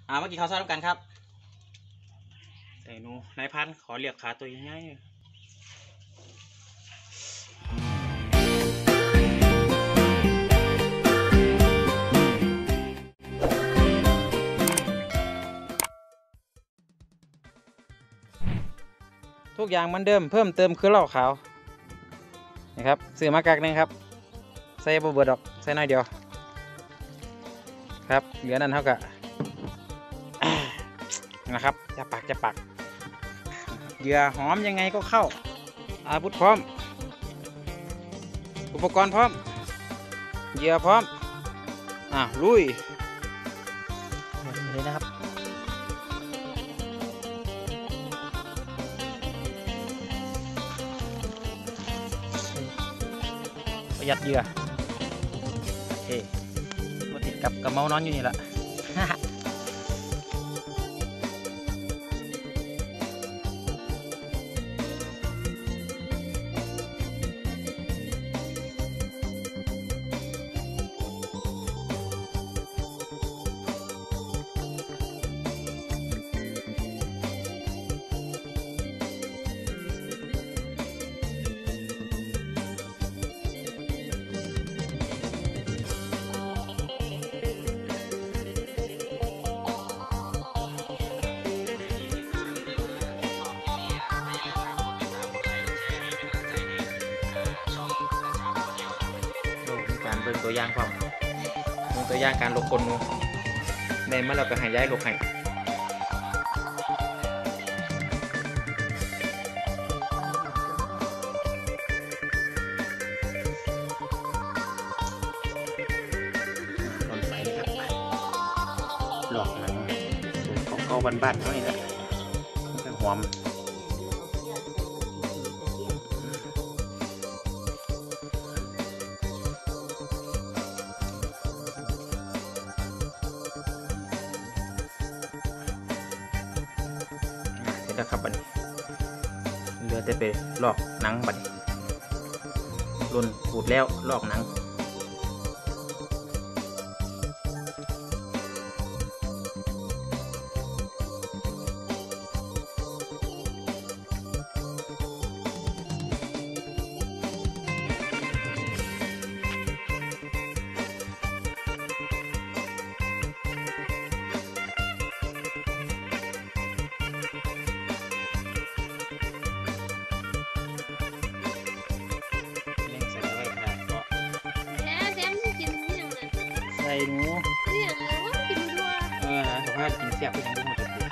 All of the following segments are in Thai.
เมื่อกี้เขาซ้อมกันครับแต่หนูนายพันขอเรียกขาตัวง่ายทุกอย่างเหมือนเดิมเพิ่มเติมคือเหล้าขาวนะครับซื้อมากักนึงครับใส่บะเบิดดอกใส่น้อยเดียวครับเหลือนั่นเท่ากับนะครับจะปักเหยื่อหอมยังไงก็เข้าอาวุธพร้อมอุปกรณ์พร้อมเหยื่อพร้อมลุยเลยนะครับประหยัดเหยื่อโอเคมาติดกับกระเมานอนอยู่นี่แหละเบิ่งตัวอย่างความเบิ่งตัวอย่างการลกคนนูในเมื่อเราก็หายย้ายลกให้ต้นไม้ครับหลอกหนังสูตรของเก่าบ้านๆเท่านี้แหละมันก็หอมครับบัดนี้เหลือแต่ไปลอกหนังบัดนี้รุ่นขูดแล้วลอกหนังใส่หนูแต่ว่ากินเสียบไปทั้งหมดเลย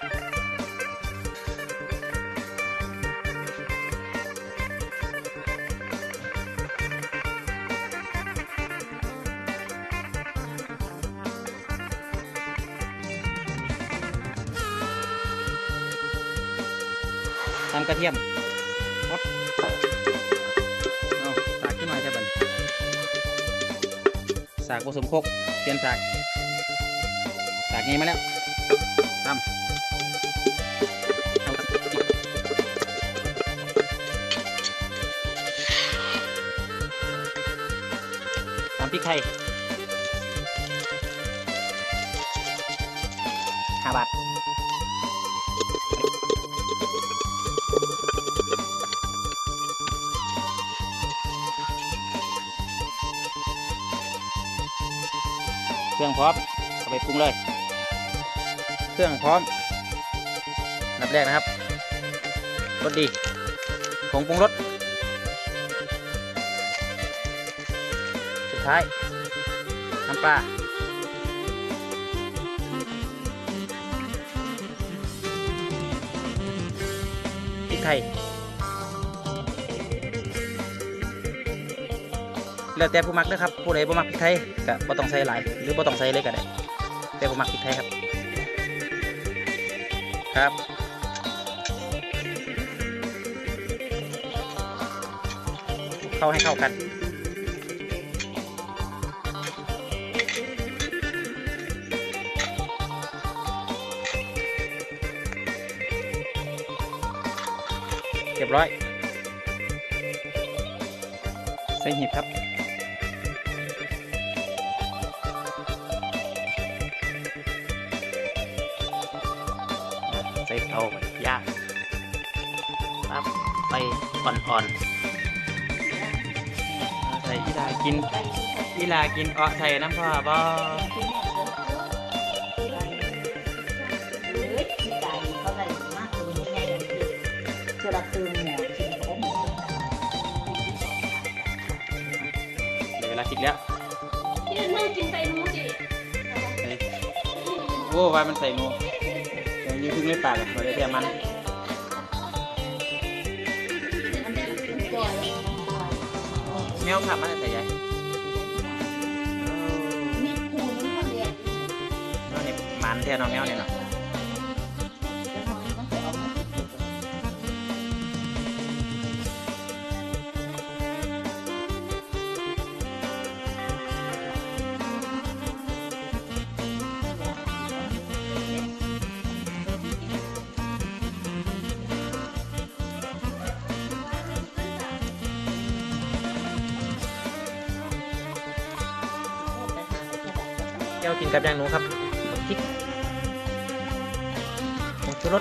ตำกระเทียมครับสากขึ้นหน่อยได้บ้างสากผสมโคกเปลี่ยนสากนี้มาแล้วตำพริกไทย5 บาทเครื่องพร้อมเอาไปปรุงเลยเครื่องพร้อมอันดับแรกนะครับรสดีผงปรุงรสสุดท้ายน้ำปลาพริกไทยแล้วแต่ผู้มักนะครับผู้ใดบ่มักพริกไทยก็บ่ต้องใส่หลายหรือบ่ต้องใส่เลยก็ได้แต่ผมมักพริกไทยครับเข้าให้เข้ากันเรียบร้อยใส่หีบครับ เใส่เตาย่างปั๊บไปอ่อนๆใส่อีลากินใส่น้ำพ่อบ่เดี๋ยวเวลาคิดแล้วไม่กินไก่หนูสิโอ้ว่ามันใส่หนูยังยืดพึ่งไม่ปากเลยเดี๋ยวมันแมวขับมันใส่ใหญ่นี่มันเท่าน้องแมวเนี่ยเนาะเจ้ากินกับยางหนูครับพริกผงชูรส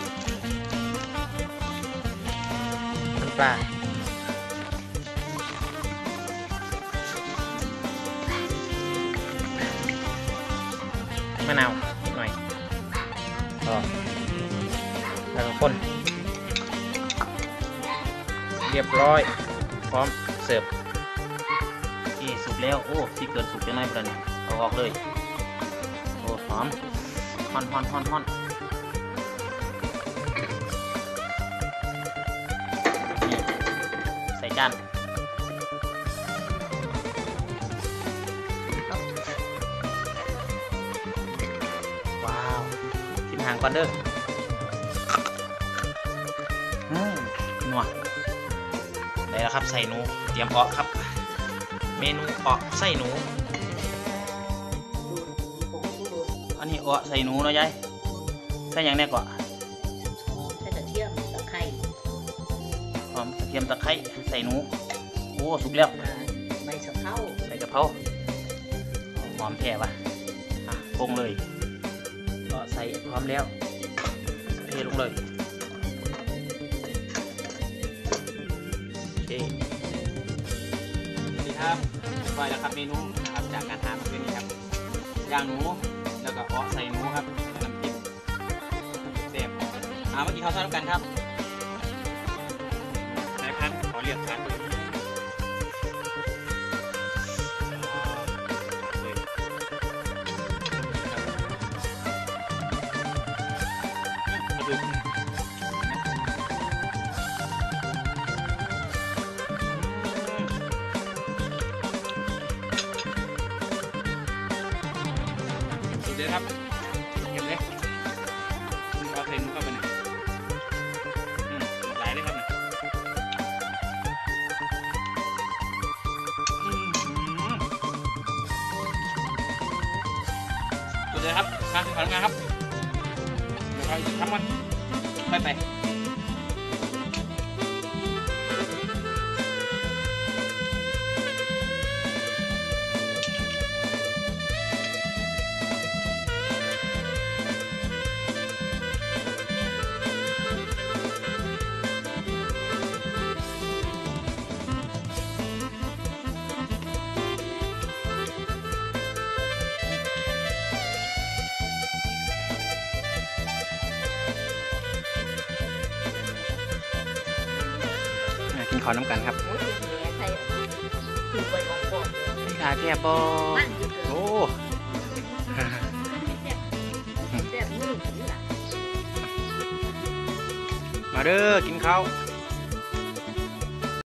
น้ำปลามะนาวนิดหน่อยแล้วก็คนเรียบร้อยพร้อมเสิร์ฟที่สุกแล้วโอ้ที่เกินสุกจะไหนประเดี๋ยวเอาออกเลยโอ้หอมฮอนนี่ใส่จานว้าวชิมหางก่อนเด้อนัวได้แล้วครับใส่หนูเตรียมเพาะครับเมนูเพาะไส้หนูอันนี้อ้อใส่หนูเนาะยายใส่อย่างแน่ก่อนใส่กระเทียมตะไคร้หอมกระเทียมตะไคร้ใส่หนูโอ้สุกแล้วใบสะเพราใส่กะเพราหอมแท้ปะปรุงเลยก็ใส่พร้อมแล้วเทลงเลยโอเคนี่ครับไปแล้วครับเมนูนะครับจากการทานเป็นนี้ครับย่างหนูแล้วก็อ้อใส่หนูครับน้ำจิ้มเสียบเมื่อกี้เขาทอดกันครับนายพันขอเรียกพันเดี๋ยวครับเก็บเลยเอาใส่หนูเข้าไปหน่อยหลายเลยครับเนี่ยสุดเลยครับการทำงานครับเดี๋ยวเราทำมันไปกินข้าวน้ำกันครับขาแคบโอ้มาเด้อกินข้าว